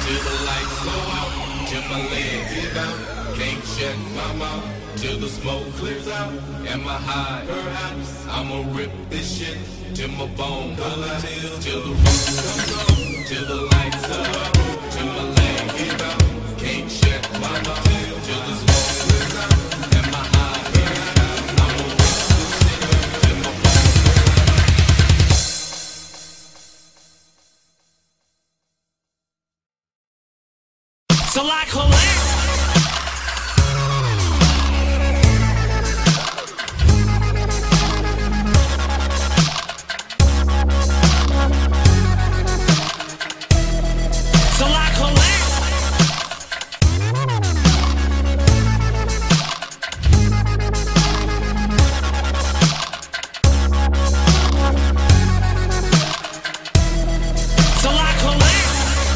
till the lights go out, till my legs give out. Can't shut my mouth till the smoke clears out. Am I high? Perhaps. I'ma rip this shit till my bone pull out, till the roof comes on, till the lights go out, till my legs give out. Can't shut my mouth till the smoke clears out. Am I high? Perhaps. I'ma rip this shit till my bone pull out. So like collect. So like collect. So like collect.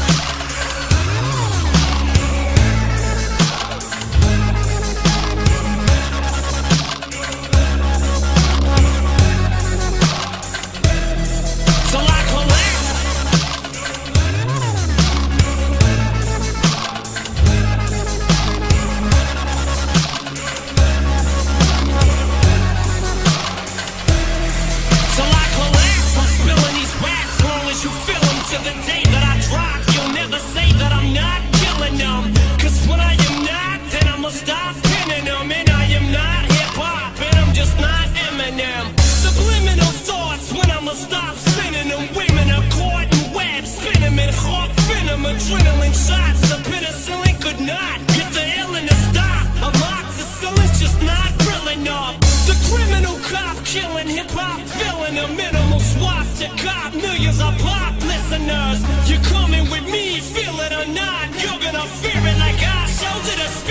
To the day that I drop, you'll never say that I'm not killing them. Cause when I am not, then I'ma stop pinning them. And I am not hip-hop, and I'm just not Eminem. Subliminal thoughts when I'ma stop sending them. Women are caught in webs, spin them in hawk venom. Adrenaline shots, the penicillin could not get the illness to stop. Amoxicillin's just not real enough. The criminal cop killing hip-hop, filling a minimal swap to cop millions of pop listeners. You're coming with me, feel it or not, you're gonna fear it like I showed it a